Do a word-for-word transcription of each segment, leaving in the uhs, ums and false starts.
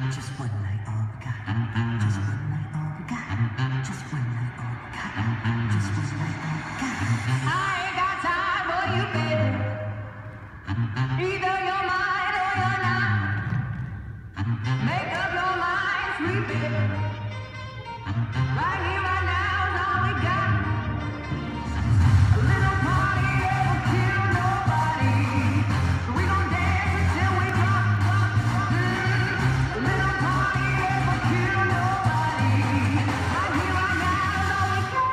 Just one night, all we got. Just one night, all we got. Just one night, all we got. Just one night, all we got. I ain't got time for you, baby. Either you're mine or you're not. Make up your mind, sweet baby. Right here, right now is all we got. A little party never kill nobody. So we gon' dance until we drop. Mm. A little party never kill nobody. Right here, right now is all we got.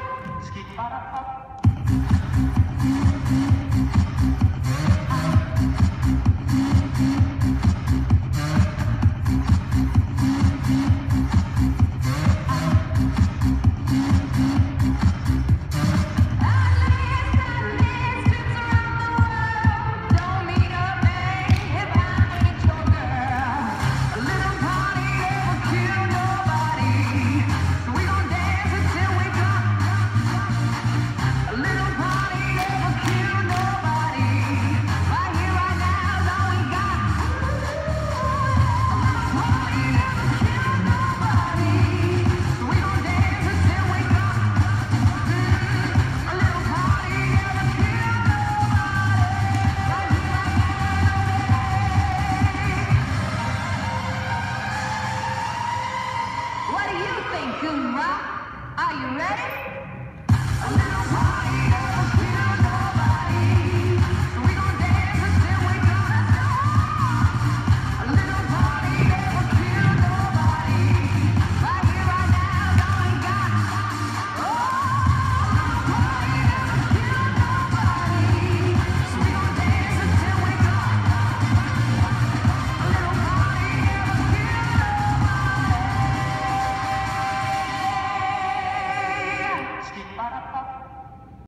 What do you think, Goomba? Are you ready? A little party never kill nobody. So we gon' dance until we drop. A little party never kill nobody. Right here, right now is all we got. Oh, a little party never kill nobody. So we gon' dance until we drop. A little party never kill nobody. Skip,